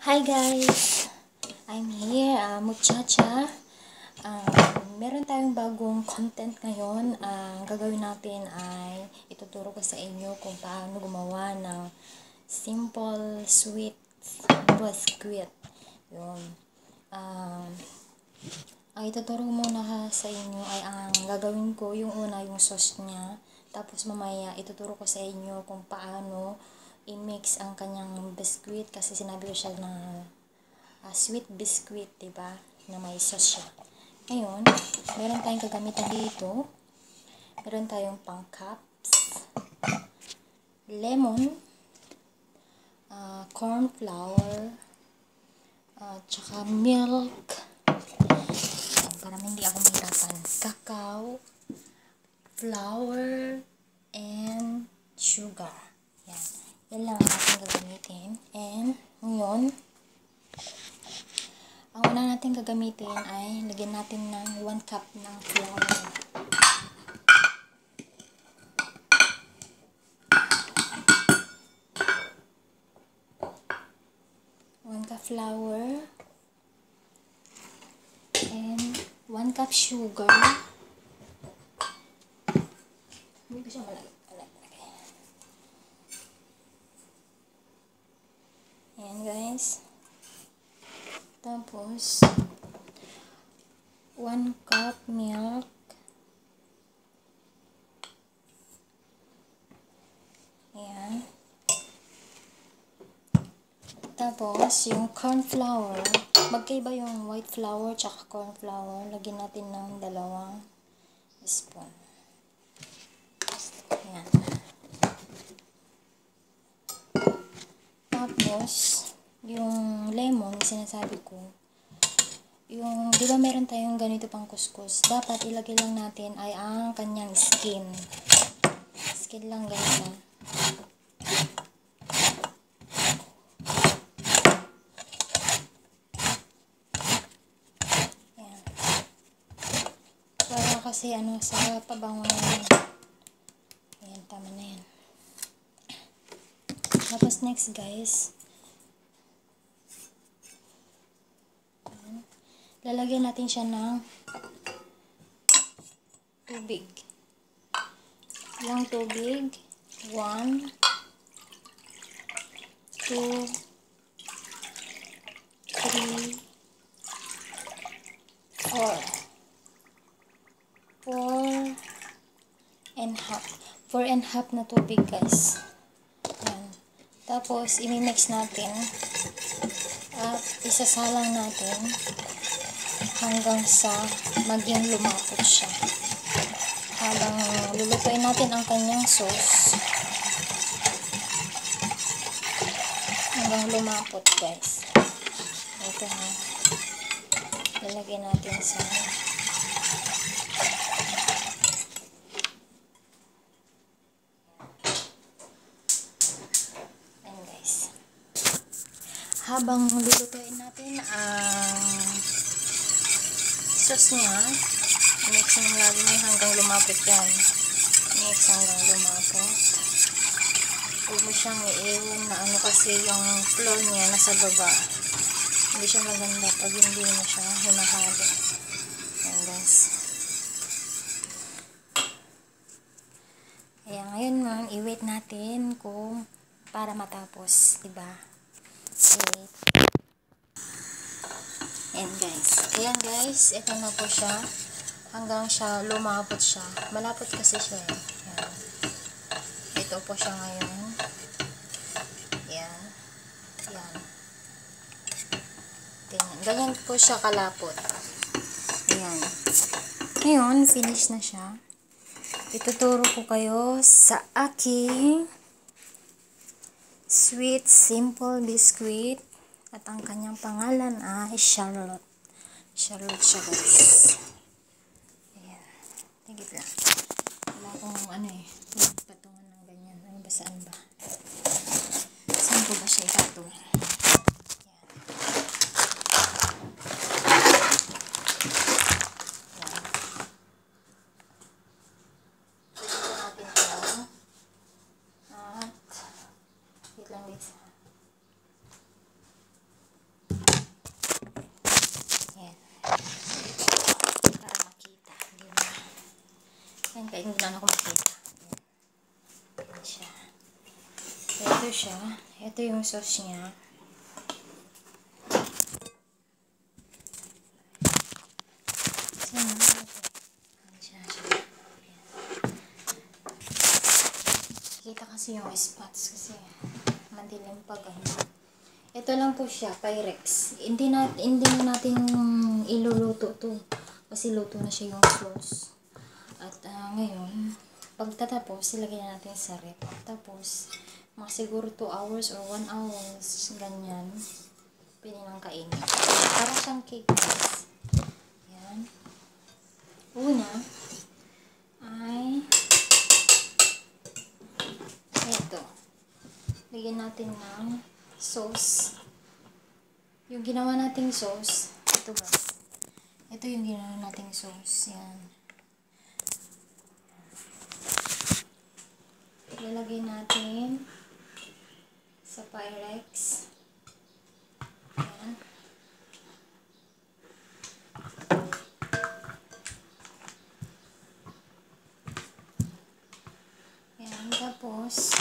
Hi guys! I'm here, Muchacha. Meron tayong bagong content ngayon. Ang gagawin natin ay ituturo ko sa inyo kung paano gumawa ng simple, sweet biscuit. Yun. Ang ituturo muna sa inyo ay ang gagawin ko, yung una yung sauce niya. Tapos mamaya ituturo ko sa inyo kung paano i-mix ang kanyang biscuit kasi sinabi ko siya na sweet biscuit, diba? Na may sauce siya. Ngayon, meron tayong kagamitan dito. Meron tayong pang cups, lemon, corn flour, tsaka milk, para hindi ako mahirapan, cacao, flour, and sugar. Yan. Yan lang ang ating gagamitin. And, ngayon, ang una natin gagamitin ay lagyan natin ng 1 cup ng flour. Flour and 1 cup sugar. Hindi ko siya malagay. Ayan guys. Tapos 1 cup milk. Ayan. Tapos, yung corn flour, magkaiba yung white flour tsaka corn flour. Lagyan natin ng 2 spoon. Ayan. Tapos, yung lemon, sinasabi ko, yung, di ba meron tayong ganito pang kuskus, dapat ilagay lang natin ay ang kanyang skin. Skin lang ganito. Kasi sa pabango na yan. Ayan, tama na yan. Tapos next guys, ayan, lalagyan natin siya ng tubig. Yung tubig, 1, 2, 3, 4. 4 and half na tubig guys. Ayan. Tapos i-mix natin at isasalang natin hanggang sa maging lumapot siya. Habang lulutuin natin ang kanyang sauce hanggang lumapot guys. Ito ha. Lalagyan natin sa habang lulutuin natin ang sauce niya, mix lang lagi niya hanggang lumapot yan. Mix hanggang lumapot. Huwag mo siyang iiwan na kasi yung flour niya nasa baba. Hindi siya maganda pag hindi mo siya hinahalo. Ayan guys. Kaya ngayon man, i-wait natin kung para matapos, diba? Wait. Ayan guys, ito na po siya hanggang siya lumapot siya. Malapot kasi siya. Ayan. Ito po siya ngayon. Ayan. Ayan. Ganyan po siya kalapot. Ayan. Ngayon, finish na siya. Ituturo ko kayo sa aking sweet, simple biscuit. At ang kanyang pangalan ay Charlotte. Charlotte siya guys. Ayan. Tigit lang. Wala akong patungan ng ganyan. Ano ba, saan ba? Saan ko ba siya ipatungan? Ayan. Ayan. Tigit natin ito. At, wait lang guys. Kaya hindi na ako makita. Ayan siya. Ito siya. Ito yung sauce niya. Kita kasi yung spots kasi madilim pag ano. Ito lang po siya, Pyrex. Hindi na natin iluluto to. Kasi luto na siya yung sauce. At ngayon, pagtatapos, ilagay na natin sa rep. Tapos, mga siguro 2 hours or 1 hours, ganyan. Pwede nang kainin. Para siyang cake, guys. Yan. Una, ay ito. Lagyan natin ng sauce. Yung ginawa nating sauce, ito ba? Ito yung ginawa nating sauce. Yan. Ilalagay natin sa Pyrex. Yan. Yan. Tapos,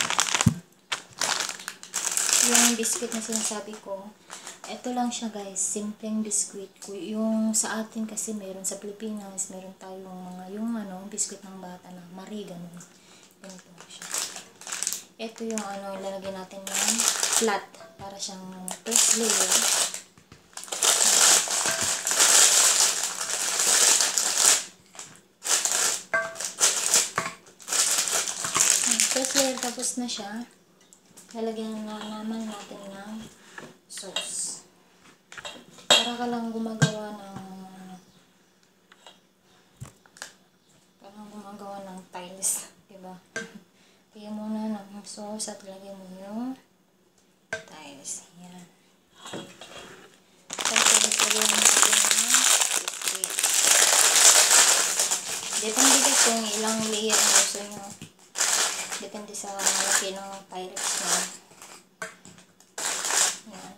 yung biscuit na sinasabi ko, ito lang siya guys, simpleng biscuit. Yung sa atin kasi meron sa Pilipinas, meron tayong mga, yung biscuit ng bata na Marie, ganun. Ganito siya. Ito yung ilalagay natin ng flat, para siyang first layer. First layer, tapos na siya. Lalagyan na naman natin ng sauce. Para ka lang gumagawa ng tiles, diba? Lagyan mo na ng sauce at lagyan mo yung tiles. Yan. Tapos lagyan natin ng biscuit. Depende kasi kung ilang layer ang gusto nyo. Depende sa laki ng Pyrex nyo. Yan.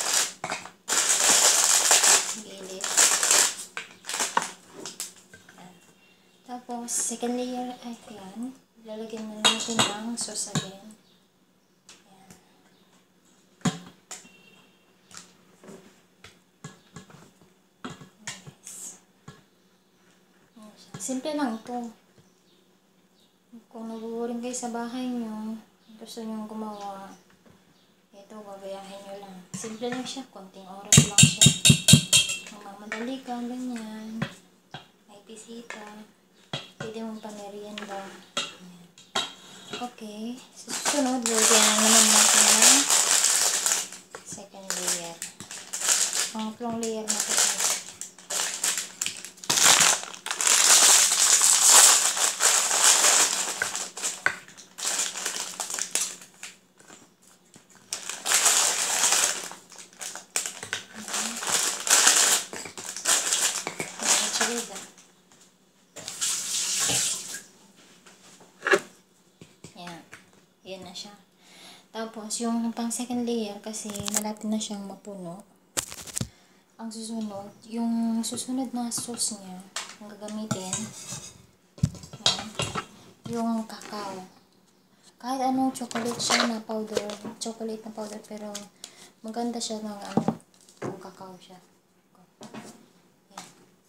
Gilid. Yan. Tapos, second layer, ay yan. Lalagyan na natin ng sauce again. Yan. Nice. Simple lang ito. Kung naguguring kayo sa bahay nyo, gusto nyo gumawa, ito, gagayahin nyo lang. Simple lang siya, konting oras lang siya. Mamadali ka, ganyan. May bisita. Pwede mong pamerienda. Okay. Susunod, lagyan na naman natin ng second layer. Pangatlong layer natin. Yan. Yan na siya. Tapos, yung pang second layer, kasi malapit na siyang mapuno. Ang susunod, yung susunod na sauce niya, ang gagamitin, yan, yung cacao. Kahit anong chocolate siya na powder, pero maganda siya ng yung cacao siya. Yan.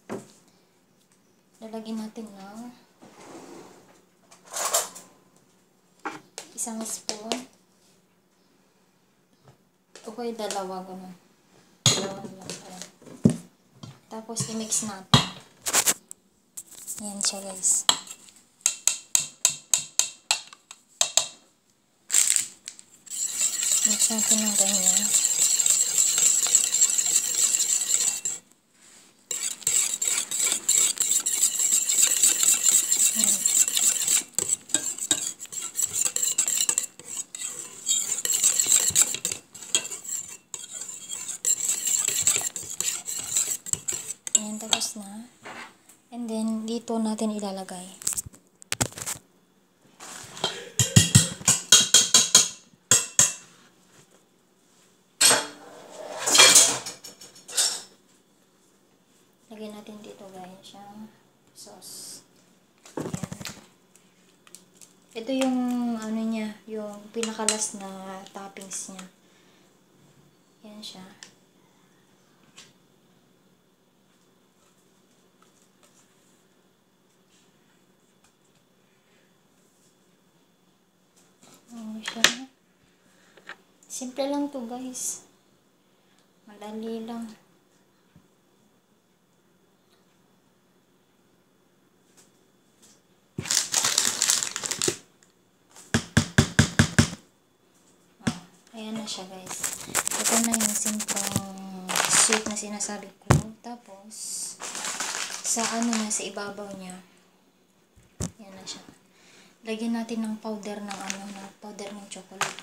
Lalagyan natin ng isang spoon. Okay, dalawa, gano'n. Dalawa lang. Tapos, i-mix natin. Yan siya, guys. Mix natin ng ganyan. Ayan, tapos na. And then, dito natin ilalagay. Lagyan natin dito, guys, siyang sauce. Ayan. Ito yung ano niya, yung pinakalas na toppings niya. Yan siya. Ano siya. Simple lang to guys. Madali lang. Ayan na siya guys. Ito na yung simpleng sweet na sinasabi ko. Tapos, sa ano niya, sa ibabaw niya. Ayan na siya. Lagyan natin ng powder ng ano, ng powder ng chocolate.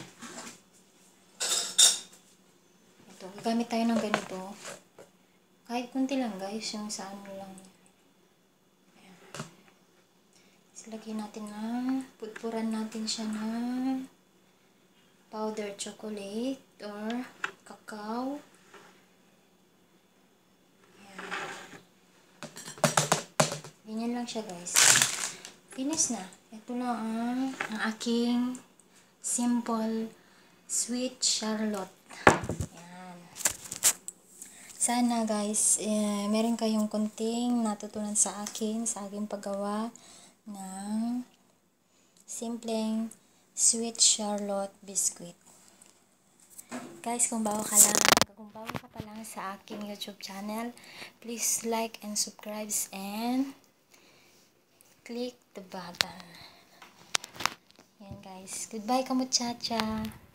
Ito, gamit tayo ng ganito. Kahit kunti lang guys, yung sa ano lang. Ayan. So, lagyan natin na, pudpuran natin siya ng powder chocolate or cacao. Ayan. Ganyan lang siya guys. Finish na. Ito na ang aking simple sweet Charlotte. Ayan. Sana guys, meron kayong konting natutunan sa akin, sa aking paggawa ng simpleng sweet Charlotte biscuit. Guys, kung bago ka pa lang sa aking YouTube channel, please like and subscribe and click the button. Yan guys. Goodbye, kamuchacha.